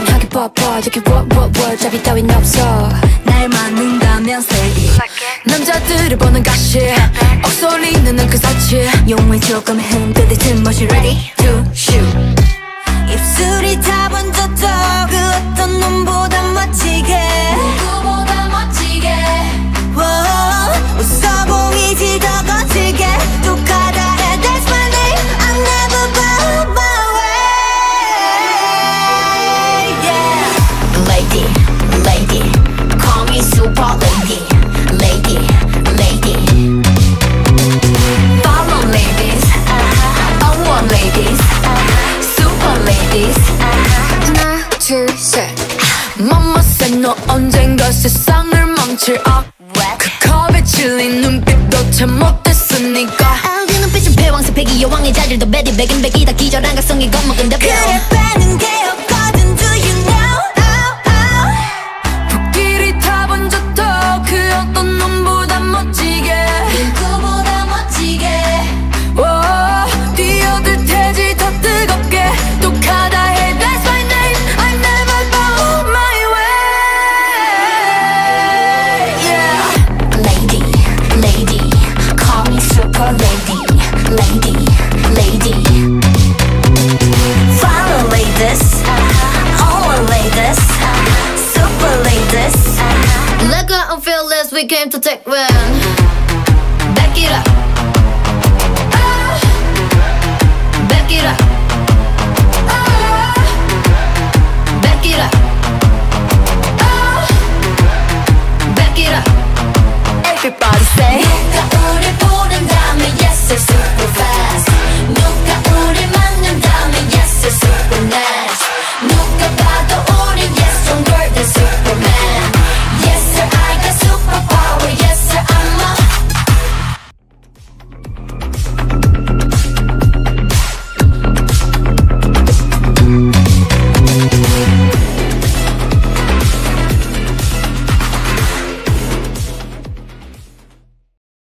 하기 뻗어 저기 what 잡이 따윈 없어 날 맞는다면 say it 남자들을 보는 가시 억소리는 그 사치 용을 조금 흔들리듯 멋이 ready to shoot 입술이 다 번졌어 그 어떤 놈보다 멋지게 누구보다 멋지게 웃어 보이지 더 거칠게 똑하다 해 That's my name I'm never bow my way yeah. Lady, lady Call me super lady Lady, lady Follow ladies I want ladies Super ladies 하나 둘 셋 Mama said 너 언젠가 세상을 망칠 그 컵에 질린 눈빛도 참 못했으니까 그 눈빛은 패왕색 패기 여왕의 자질도 베디 백인 백이다 기절한 각성의 겁먹은 대표 그래 빼는 게 없거든 Do you know 불길이 다 번졌도 그 어떤 놈보다 멋지게 누구보다 멋지게 뛰어들 테지 더 뜨겁게 똑하다 해 That's my name I never bow my way yeah. Lady, lady Call me super lady Lady, lady Follow ladies All ladies Super ladies Let go and feel this we came to take one